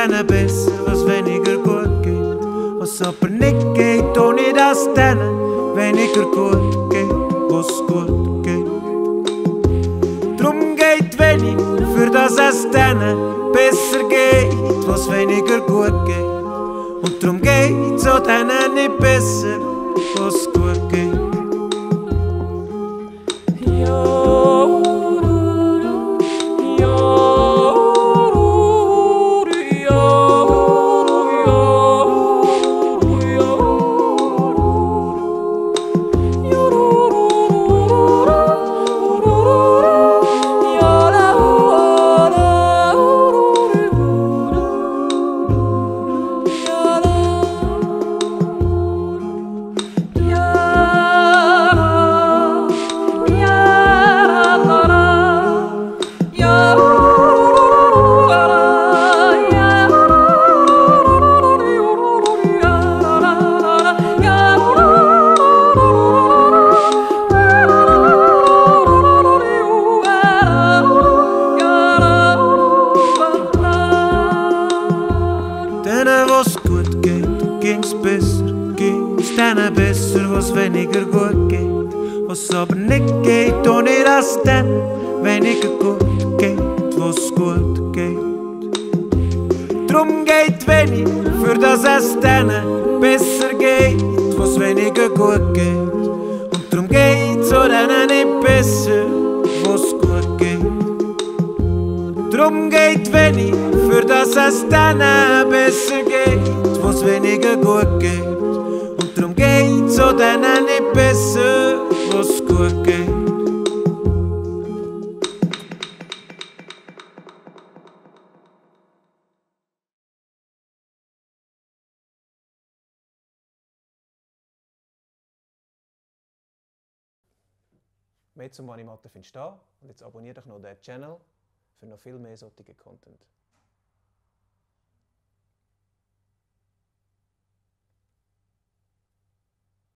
denen besser, was weniger gut geht. Was aber nicht geht, ohne dass denen weniger gut geht, was gut geht. Drum geht wenig, für dass es denen besser geht, was weniger gut geht. Und drum geht's auch denen nicht besser, was gut geht. Weniger gut geht, was aber nicht geht, ohne dass dann weniger gut geht, was gut geht. Drum geht wenig, für dass es denen besser geht, was weniger gut geht. Und drum geht's auch denen nicht besser, was gut geht. Drum geht wenig, für dass es denen besser geht, was weniger gut geht. Drum geht's so denen nicht besser, was gut geht. Mehr zum Mani Matter findest du da und jetzt abonniere doch noch den Channel für noch viel mehr solche Content.